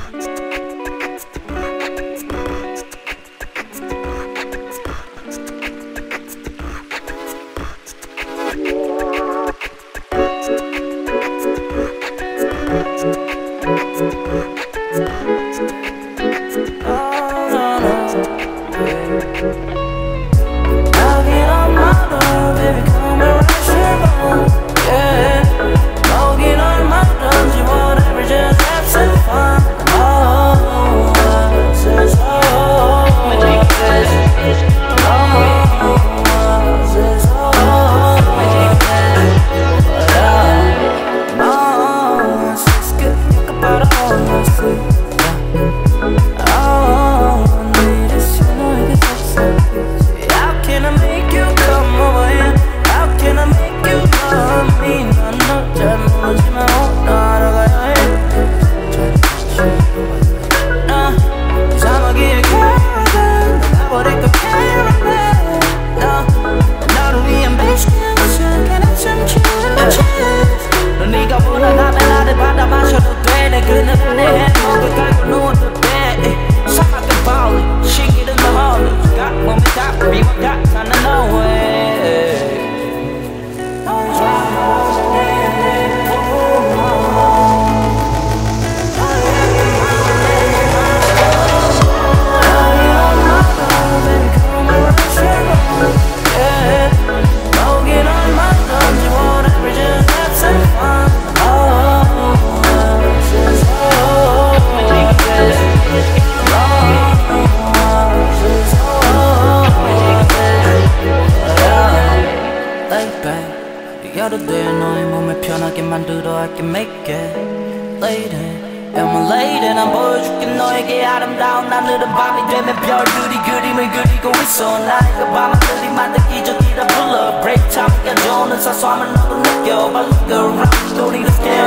여러들 너의 몸을 편하게 만들어 I can make it lady I'm lady 난 보여줄게 너에게 아름다운 하늘은 밤이 되면 별들이 그림을 그리고 있어 나의 그 밤하늘이 만든 기적이라 불러 break time가 좋은 사소함을 너도 느껴 But look around don't need a scale